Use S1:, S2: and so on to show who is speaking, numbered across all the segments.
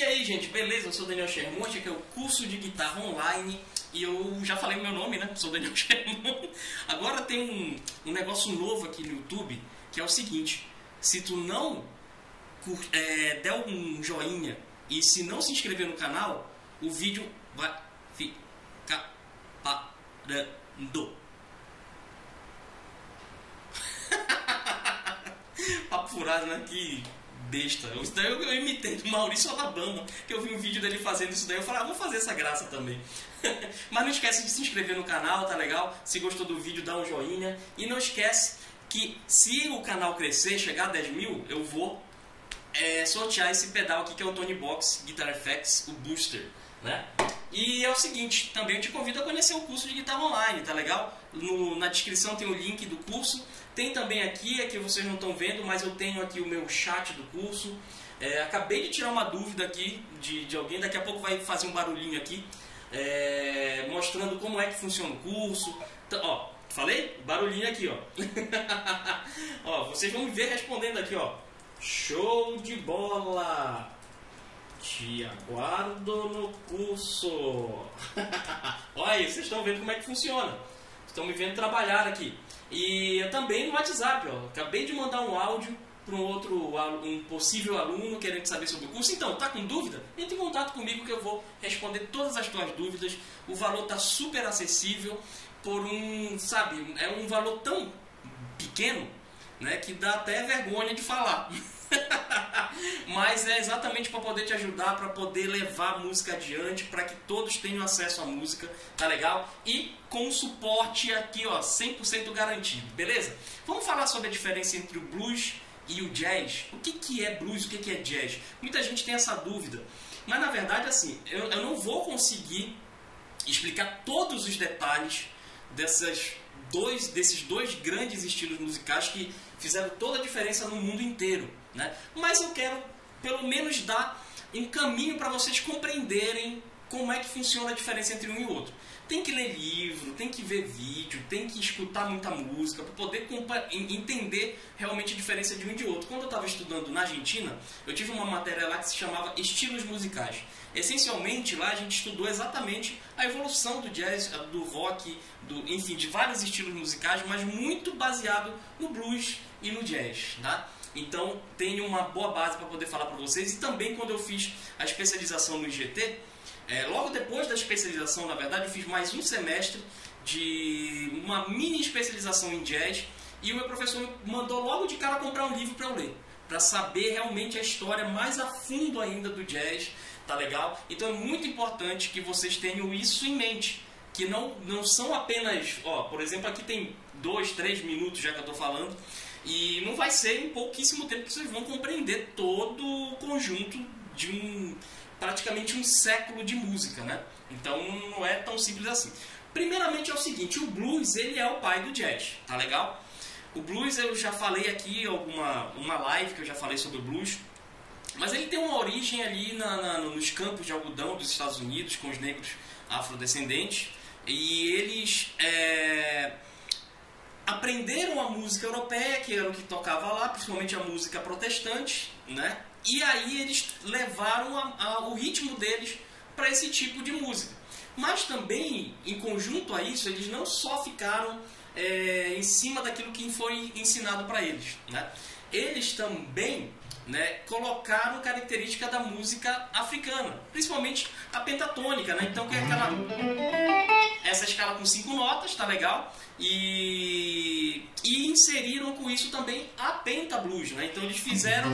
S1: E aí, gente, beleza? Eu sou o Daniel Schermonte, aqui é o curso de guitarra online. E eu já falei o meu nome, né? Sou o Daniel Schermonte. Agora tem um negócio novo aqui no YouTube, que é o seguinte: se tu não der um joinha e se não se inscrever no canal, o vídeo vai ficar parando. Papo furado, né? Que besta. Isso daí eu imitei do Maurício Alabama, que eu vi um vídeo dele fazendo isso daí. Eu falei, vou fazer essa graça também. Mas não esquece de se inscrever no canal, tá legal? Se gostou do vídeo, dá um joinha. E não esquece que se o canal crescer, chegar a 10 mil, eu vou sortear esse pedal aqui, que é o Tony Box Guitar Effects, o Booster, né? E é o seguinte, também eu te convido a conhecer o curso de guitarra online, tá legal? Na descrição tem o link do curso. Tem também aqui, é que vocês não estão vendo, mas eu tenho aqui o meu chat do curso. Acabei de tirar uma dúvida aqui de alguém, daqui a pouco vai fazer um barulhinho aqui, mostrando como é que funciona o curso. Então, ó, falei? Barulhinho aqui, ó. Ó, vocês vão me ver respondendo aqui, ó. Show de bola! Te aguardo no curso. Olha aí, vocês estão vendo como é que funciona. Estão me vendo trabalhar aqui. E também no WhatsApp, ó. Acabei de mandar um áudio para um possível aluno querendo saber sobre o curso. Então, tá com dúvida? Entre em contato comigo que eu vou responder todas as tuas dúvidas. O valor tá super acessível por sabe, é um valor tão pequeno, né, que dá até vergonha de falar. Mas é exatamente para poder te ajudar, para poder levar a música adiante, para que todos tenham acesso à música, tá legal? E com suporte aqui, ó, 100% garantido, beleza? Vamos falar sobre a diferença entre o blues e o jazz. O que é blues, o que é jazz? Muita gente tem essa dúvida, mas na verdade assim, eu não vou conseguir explicar todos os detalhes desses dois grandes estilos musicais que fizeram toda a diferença no mundo inteiro, né? Mas eu quero pelo menos dar um caminho para vocês compreenderem como é que funciona a diferença entre um e outro. Tem que ler livro, tem que ver vídeo, tem que escutar muita música para poder entender realmente a diferença de um e de outro. Quando eu estava estudando na Argentina, eu tive uma matéria lá que se chamava Estilos Musicais. Essencialmente, lá a gente estudou exatamente a evolução do jazz, do rock, enfim, de vários estilos musicais, mas muito baseado no blues e no jazz, tá? Então, tenho uma boa base para poder falar para vocês. E também, quando eu fiz a especialização no IGT, logo depois da especialização, na verdade, eu fiz mais um semestre de uma mini especialização em jazz. E o meu professor me mandou logo de cara comprar um livro para eu ler, para saber realmente a história mais a fundo ainda do jazz, tá legal? Então é muito importante que vocês tenham isso em mente, que não são apenas, ó, por exemplo, aqui tem 2, 3 minutos já que eu estou falando, e não vai ser em pouquíssimo tempo que vocês vão compreender todo o conjunto de praticamente um século de música, né? Então não é tão simples assim. Primeiramente é o seguinte, o blues ele é o pai do jazz, tá legal? O blues eu já falei aqui, uma live que eu já falei sobre o blues, mas ele tem uma origem ali nos campos de algodão dos Estados Unidos, com os negros afrodescendentes, e eles aprenderam a música europeia, que era o que tocava lá, principalmente a música protestante, né? E aí eles levaram o ritmo deles para esse tipo de música. Mas também, em conjunto a isso, eles não só ficaram em cima daquilo que foi ensinado para eles, né? Eles também, né, colocaram característica da música africana, principalmente a pentatônica, né? Então que é essa escala com 5 notas, tá legal? E inseriram com isso também a pentablues, né? Então eles fizeram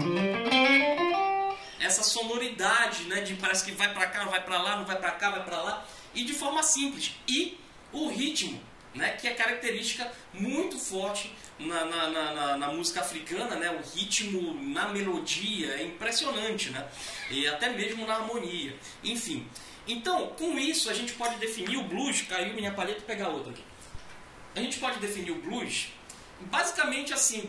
S1: essa sonoridade, né, de parece que vai para cá, vai para lá, não vai para cá, vai para lá, e de forma simples. E o ritmo, né, que é característica muito forte na música africana, né, o ritmo na melodia é impressionante, né, e até mesmo na harmonia, enfim. Então, com isso a gente pode definir o blues, caiu minha palheta, vou pegar outra aqui. A gente pode definir o blues basicamente assim,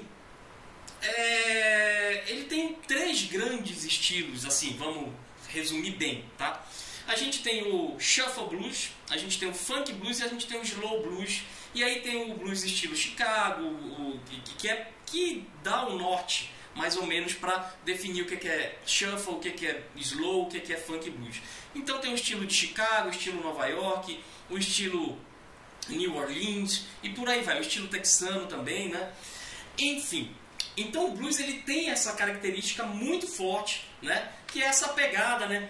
S1: ele tem 3 grandes estilos, assim, vamos resumir bem, tá? A gente tem o shuffle blues, a gente tem o funk blues e a gente tem o slow blues. E aí tem o blues estilo Chicago, que dá o norte mais ou menos para definir o que é shuffle, o que é slow, o que é funk blues. Então tem o estilo de Chicago, o estilo Nova York, o estilo New Orleans e por aí vai, o estilo texano também, né? Enfim, então o blues ele tem essa característica muito forte, né? Que é essa pegada, né?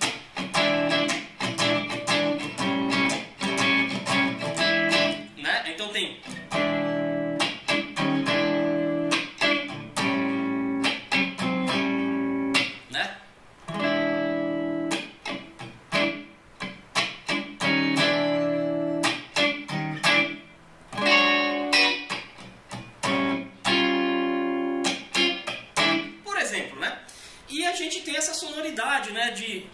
S1: Então tem e a gente tem essa sonoridade, né, de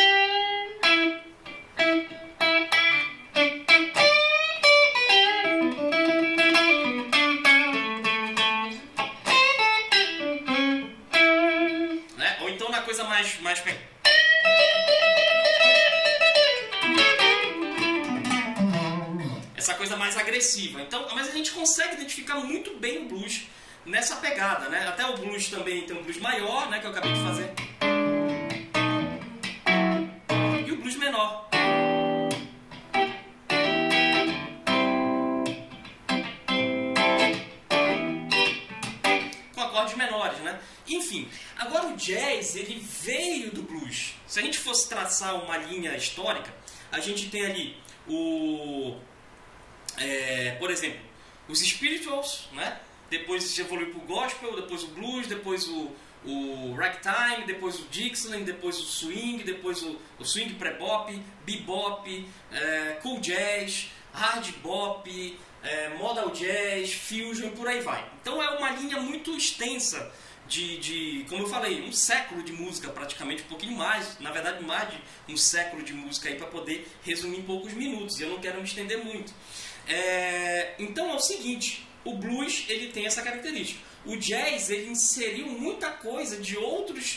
S1: ou então na coisa mais essa coisa mais agressiva. Então, mas a gente consegue identificar muito bem o blues nessa pegada, né? Até o blues também tem um blues maior, né, que eu acabei de fazer. E o blues menor. Com acordes menores, né? Enfim, agora o jazz, ele veio do blues. Se a gente fosse traçar uma linha histórica, a gente tem ali por exemplo, os spirituals, né? Depois evoluiu para o gospel, depois o blues, depois o ragtime, depois o Dixieland, depois o swing, depois o swing pré-bop, bebop, cool jazz, hard bop, modal jazz, fusion e por aí vai. Então é uma linha muito extensa de, como eu falei, um século de música praticamente, um pouquinho mais, na verdade mais de um século de música aí para poder resumir em poucos minutos, e eu não quero me estender muito. Então é o seguinte, o blues ele tem essa característica. O jazz ele inseriu muita coisa de outras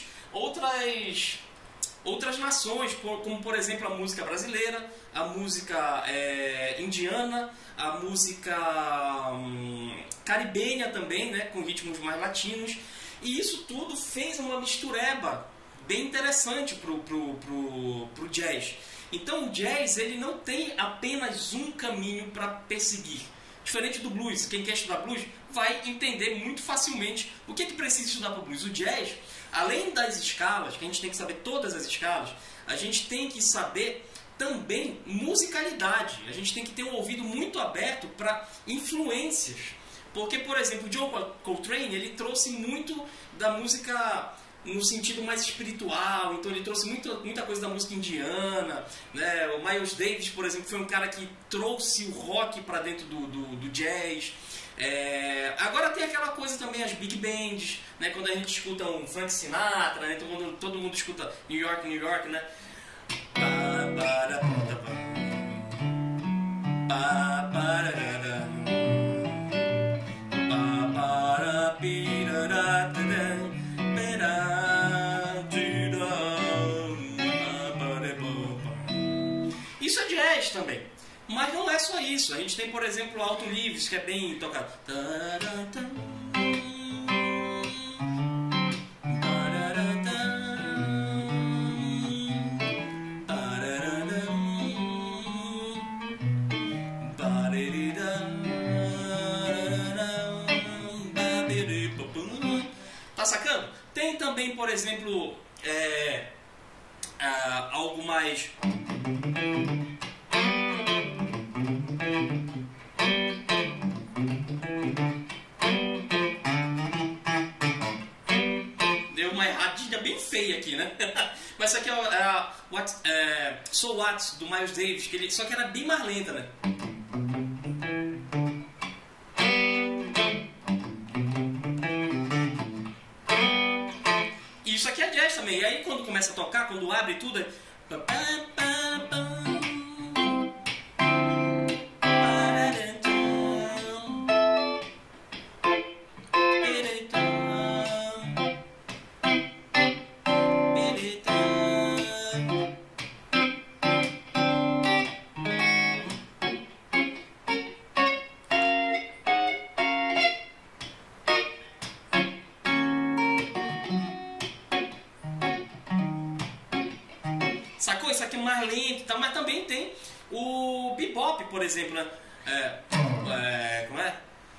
S1: nações, como por exemplo a música brasileira, a música indiana, a música caribenha também, né, com ritmos mais latinos. E isso tudo fez uma mistureba bem interessante pro jazz. Então o jazz ele não tem apenas um caminho para perseguir. Diferente do blues, quem quer estudar blues vai entender muito facilmente o que precisa estudar para o blues. O jazz, além das escalas, que a gente tem que saber todas as escalas, a gente tem que saber também musicalidade. A gente tem que ter um ouvido muito aberto para influências. Porque, por exemplo, o John Coltrane ele trouxe muito da música no sentido mais espiritual, então ele trouxe muita coisa da música indiana, né? O Miles Davis, por exemplo, foi um cara que trouxe o rock para dentro do jazz. Agora tem aquela coisa também, as big bands, né? Quando a gente escuta um Frank Sinatra, né? Então, quando todo mundo escuta New York, New York, né? Isso é jazz também. Mas não é só isso. A gente tem, por exemplo, o Alton Livres, que é bem tocado. Tá sacando? Tem também, por exemplo, algo mais... Deu uma erradinha bem feia aqui, né? Mas isso aqui é So What, do Miles Davis, só que era bem mais lenta, né? E isso aqui é jazz também. E aí quando começa a tocar, quando abre tudo, é... sacou? Isso aqui é mais lento e tal, mas também tem o bebop, por exemplo, né? Como é?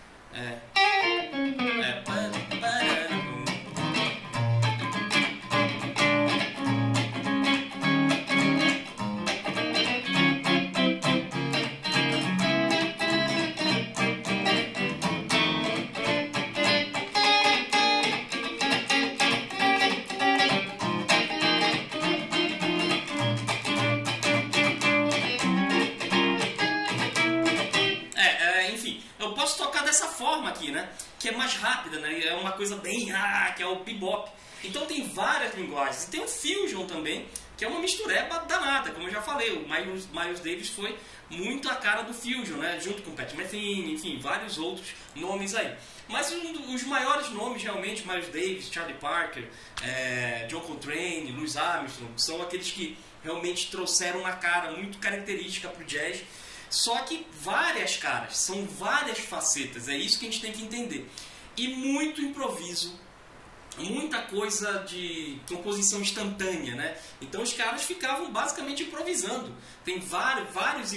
S1: Enfim, eu posso tocar dessa forma aqui, né? Que é mais rápida, né? É uma coisa bem que é o bebop. Então tem várias linguagens. E tem o fusion também, que é uma mistureba danada, como eu já falei. O Miles Davis foi muito a cara do fusion, né? Junto com Pat Metheny, enfim, vários outros nomes aí. Mas os maiores nomes realmente, Miles Davis, Charlie Parker, John Coltrane, Louis Armstrong, são aqueles que realmente trouxeram uma cara muito característica para o jazz. Só que várias caras, são várias facetas, é isso que a gente tem que entender. E muito improviso, muita coisa de composição instantânea, né? Então os caras ficavam basicamente improvisando. Tem vários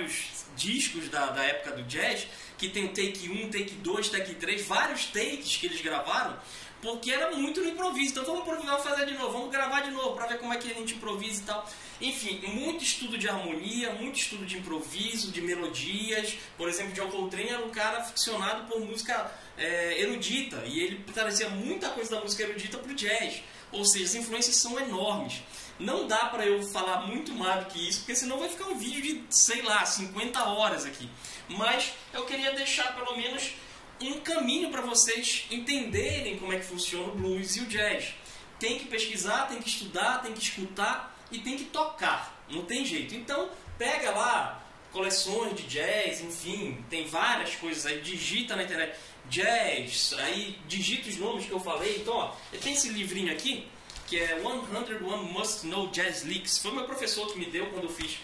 S1: discos da época do jazz, que tem o take 1, take 2, take 3, vários takes que eles gravaram, porque era muito no improviso. Então vamos improvisar, vamos fazer de novo, vamos gravar de novo para ver como é que a gente improvisa e tal. Enfim, muito estudo de harmonia, muito estudo de improviso, de melodias. Por exemplo, John Coltrane era um cara aficionado por música erudita, e ele trazia muita coisa da música erudita pro jazz. Ou seja, as influências são enormes. Não dá para eu falar muito mais do que isso, porque senão vai ficar um vídeo de, sei lá, 50 horas aqui. Mas eu queria deixar pelo menos um caminho para vocês entenderem como é que funciona o blues e o jazz. Tem que pesquisar, tem que estudar, tem que escutar e tem que tocar. Não tem jeito. Então, pega lá coleções de jazz, enfim, tem várias coisas aí, digita na internet jazz, aí digita os nomes que eu falei. Então, ó, tem esse livrinho aqui, que é 101 Must Know Jazz Licks. Foi meu professor que me deu quando eu fiz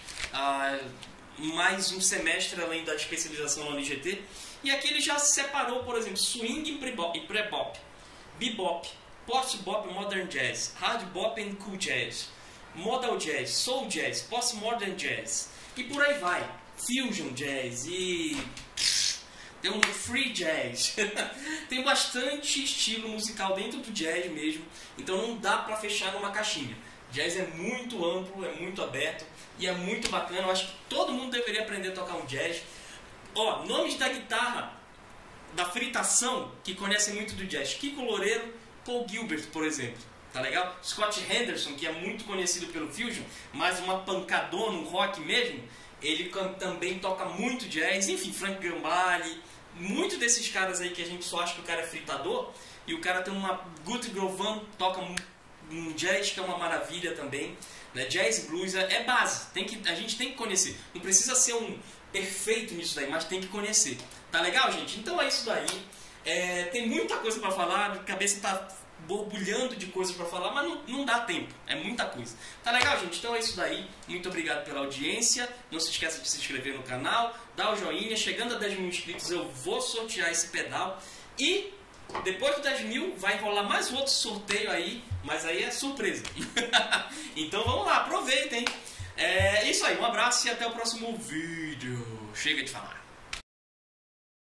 S1: mais um semestre além da especialização na UniGT. E aqui ele já separou, por exemplo, swing e pré-bop, bebop, post-bop, modern jazz, hard bop and cool jazz, modal jazz, soul jazz, post-modern jazz, e por aí vai. Fusion jazz e tem um free jazz. Tem bastante estilo musical dentro do jazz mesmo, então não dá pra fechar numa caixinha. Jazz é muito amplo, é muito aberto e é muito bacana. Eu acho que todo mundo deveria aprender a tocar um jazz. Ó, nomes da guitarra da fritação que conhecem muito do jazz: Kiko Loureiro, Paul Gilbert, por exemplo. Tá legal? Scott Henderson, que é muito conhecido pelo fusion, mas uma pancadona, um rock mesmo. Ele também toca muito jazz. Enfim, Frank Gambale, muito desses caras aí que a gente só acha que o cara é fritador, e o cara tem uma Guthrie Govan, toca um jazz que é uma maravilha também, né? Jazz e blues é base, a gente tem que conhecer. Não precisa ser um perfeito nisso daí, mas tem que conhecer. Tá legal, gente? Então é isso daí. Tem muita coisa pra falar, a cabeça tá borbulhando de coisas pra falar, mas não dá tempo, é muita coisa. Tá legal, gente? Então é isso daí. Muito obrigado pela audiência. Não se esqueça de se inscrever no canal, dar o joinha. Chegando a 10 mil inscritos eu vou sortear esse pedal. E depois de 10 mil vai rolar mais outro sorteio aí, mas aí é surpresa. Então vamos lá, aproveitem. É isso aí, um abraço e até o próximo vídeo. Chega de falar.